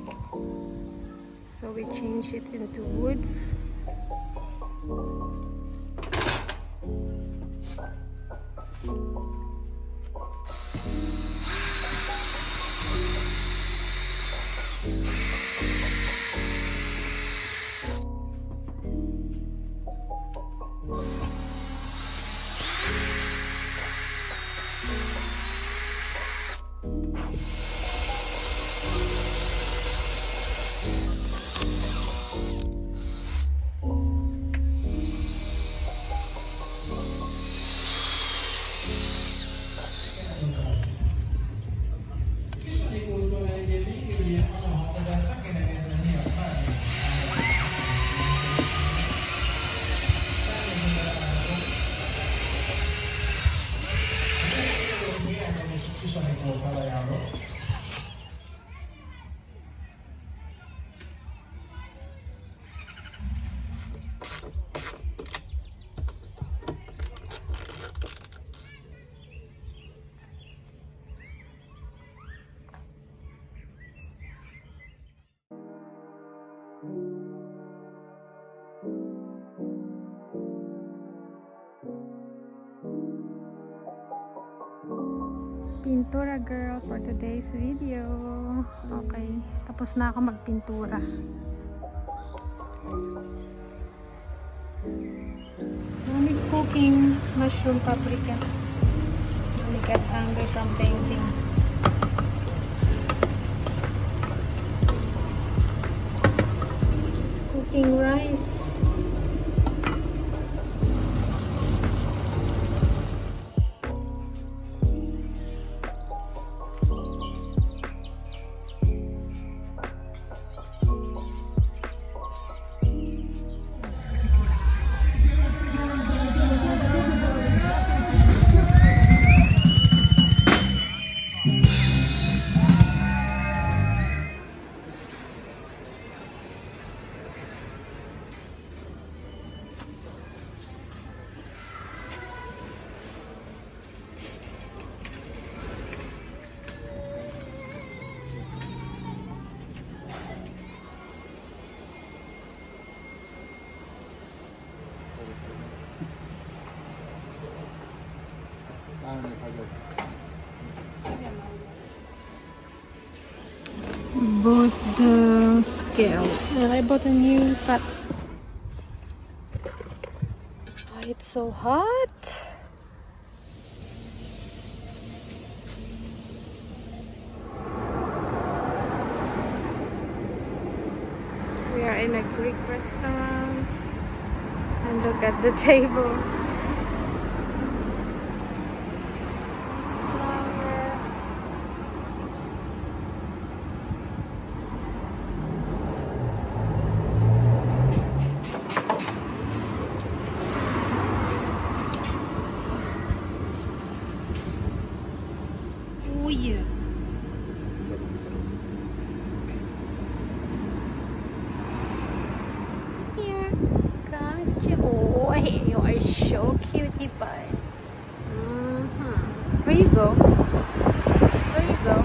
So we change it into wood. Pintura girl for today's video. Okay, tapos na ako magpintura. Mom is cooking mushroom paprika. We get hungry from painting. It's cooking rice. Bought the scale and I bought a new cut. Oh, it's so hot. We are in a Greek restaurant and look at the table. Oh yeah. Here, come to. Oh, you are so cutie pie. Where you go? Where you go?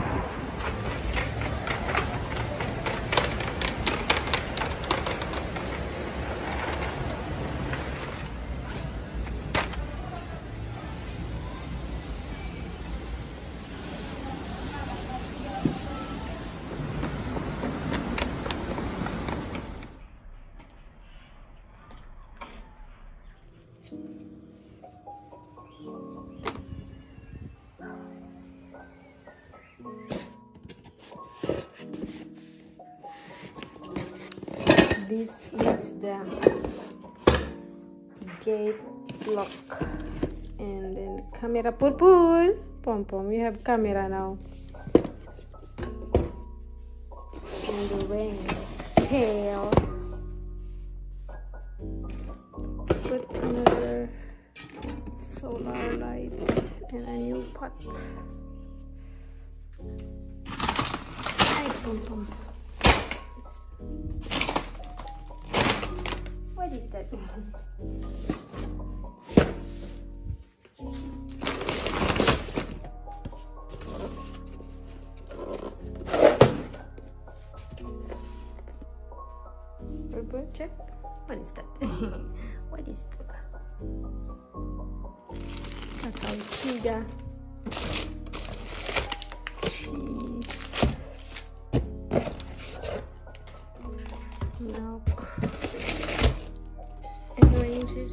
This is the gate lock, and then camera purple pom pom. You have camera now, and the ring scale. Put another solar light and a new pot. Ay, pom pom. What is that? check. What is that? What is that? Cacao chiga. Cheese. Milk. And oranges.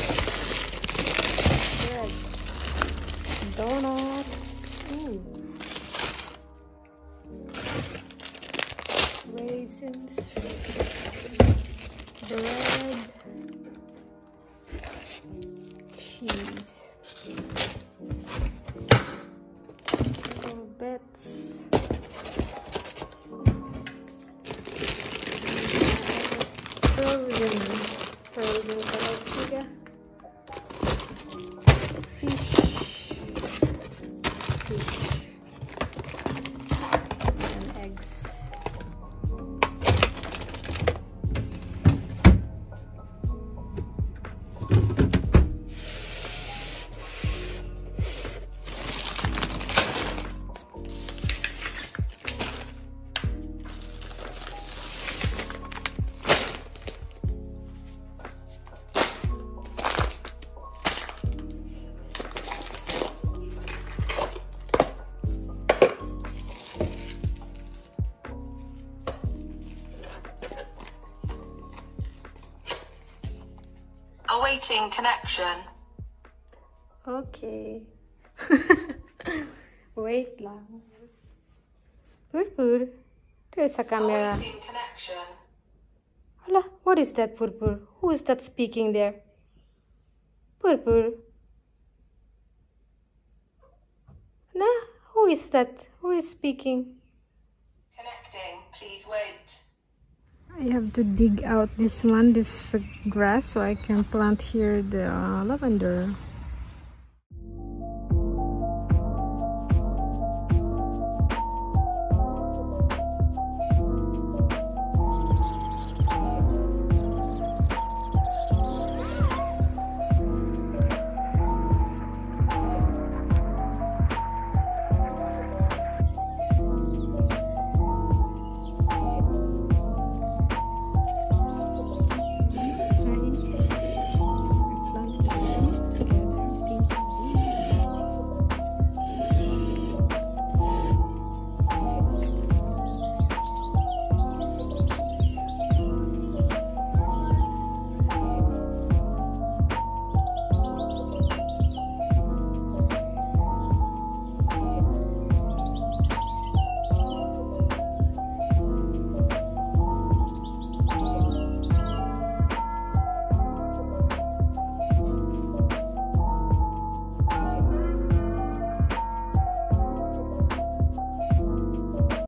Bread. Donuts. Ooh. Raisins. Bread. Cheese. Sorbets. Frozen karachiga. Fish. And eggs. Awaiting connection. Okay. Wait lang. Purpur. There's a camera. Awaiting connection. Hala, what is that, Purpur? Who is that speaking there? Purpur. Na, who is that? Who is speaking? Connecting. Please wait. I have to dig out this grass so I can plant here the lavender.